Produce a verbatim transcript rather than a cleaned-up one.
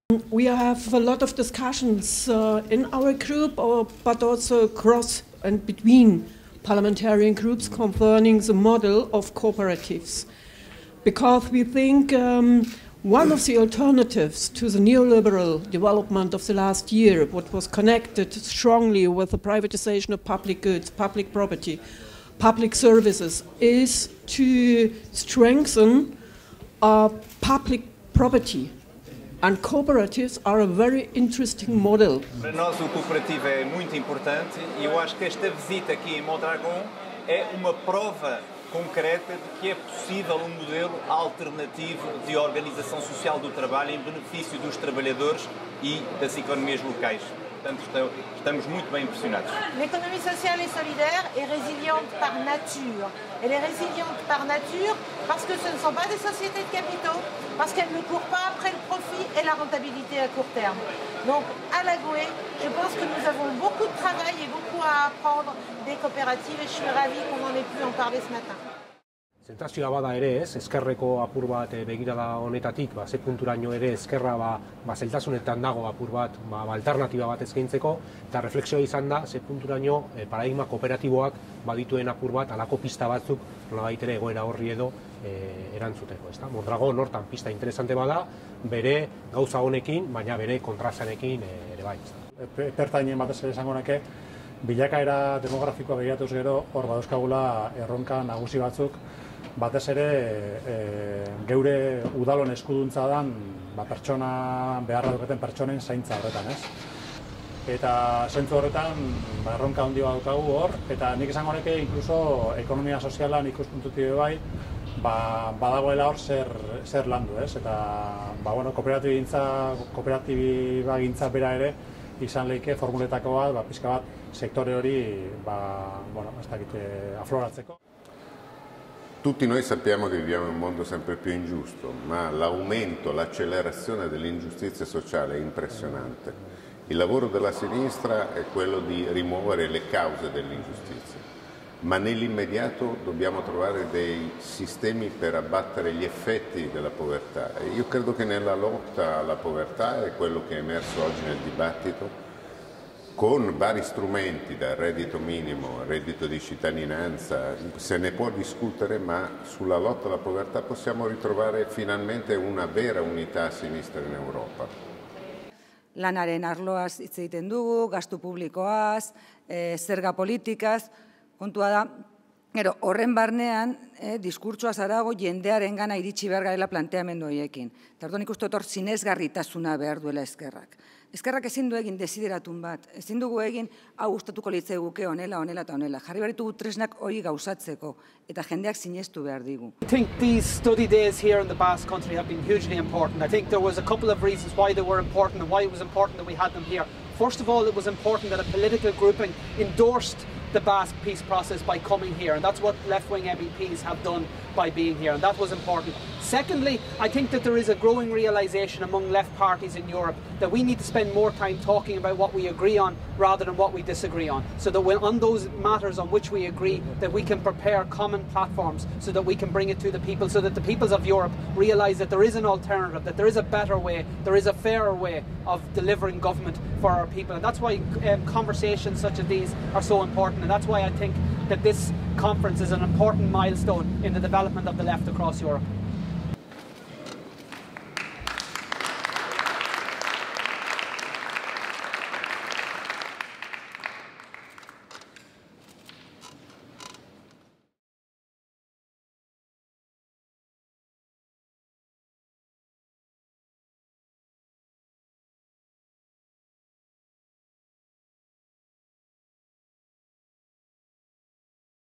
We have a lot of discussions uh, in our group, or, but also across and between parliamentarian groups concerning the model of cooperatives. Because we think um, one of the alternatives to the neoliberal development of the last year, what was connected strongly with the privatization of public goods, public property, public services, is to strengthen uh, public property. And cooperatives are a very interesting model. Para nós o cooperativo é muito importante e eu acho que esta visita aqui em Mondragon é uma prova concreta de que é possível um modelo alternativo de organização social do trabalho em benefício dos trabalhadores e das economias locais. Portanto, estamos muito bem impressionados. L'économie sociale et solidaire est résiliente par nature. Elle est résiliente par nature parce que ce ne sont pas des sociétés de capitaux, parce qu'elles ne courent pas après le profit et la rentabilité à court terme. Donc, à la G O E, je pense que nous avons beaucoup de travail et beaucoup à apprendre des coopératives et je suis ravie qu'on en ait pu en parler ce matin. Zentazioa bada ere ez, ezkerreko apur bat begirada honetatik, ba, ze punturaino ere ezkerra ba, ba, zeltasunetan dago apur bat, ba, alternatiba bat eskaintzeko, eta refleksioa izan da, ze punturaino e, paradigma kooperatiboak badituen apur bat, alako pista batzuk, nolabait ere egoera horri edo e, erantzuteko. Ezta? Mondragon hortan pista interesante bada, bere gauza honekin, baina bere kontrazanekin e, ere bai. Pertainen batez ere esango neke, bilakaera demografikoa begiratuz gero, hor badauzkagula erronka nagusi batzuk, batez ere e, geure udalon eskuduntza dan ba, pertsona beharra duketen pertsonen zaintza horretan, ez? Eta zentzu horretan ba, erronka handi bat daukagu hor, eta nik esango neke inkluso ekonomia sozialan ikuspuntutik bai, ba, badagoela hor zer, zer landu, ez? Eta ba, bueno, kooperatibagintza, kooperatibagintza bera ere izan leike formuletako bat, ba, pixka bat sektore hori ba, bueno, ez dakit, afloratzeko. Tutti noi sappiamo che viviamo in un mondo sempre più ingiusto, ma l'aumento, l'accelerazione dell'ingiustizia sociale è impressionante. Il lavoro della sinistra è quello di rimuovere le cause dell'ingiustizia, ma nell'immediato dobbiamo trovare dei sistemi per abbattere gli effetti della povertà. E io credo che nella lotta alla povertà, è quello che è emerso oggi nel dibattito, con vari strumenti, dal reddito minimo al reddito di cittadinanza, se ne può discutere, ma sulla lotta alla povertà possiamo ritrovare finalmente una vera unità a sinistra in Europa. Lanaren arloaz hitz egiten dugu, gastu publikoaz, e, zerga politikaz, kontua da, gero, horren barnean, e, diskurtsoaz arago jendearen gana iritsi behar garela planteamendu horiekin. Eta orduan ikustu etor sinesgarritasuna behar duela ezkerrak. Ezkerrak ezin du egin desideratun bat, ezin dugu egin hau gustatuko litzai guke honela, honela eta honela. Jarri behar ditugu tresnak hori gauzatzeko eta jendeak sinestu behar digu. I think these study days here in the Basque Country have been hugely important. I think there was a couple of reasons why they were important and why it was important that we had them here. First of all, it was important that a political grouping endorsed the Basque peace process by coming here, and that's what left-wing M E Ps have done by being here, and that was important. Secondly, I think that there is a growing realisation among left parties in Europe that we need to spend more time talking about what we agree on rather than what we disagree on, so that when on those matters on which we agree, that we can prepare common platforms so that we can bring it to the people, so that the peoples of Europe realise that there is an alternative, that there is a better way, there is a fairer way of delivering government for our people. And that's why um, conversations such as these are so important, and that's why I think that this conference is an important milestone in the development of the left across Europe.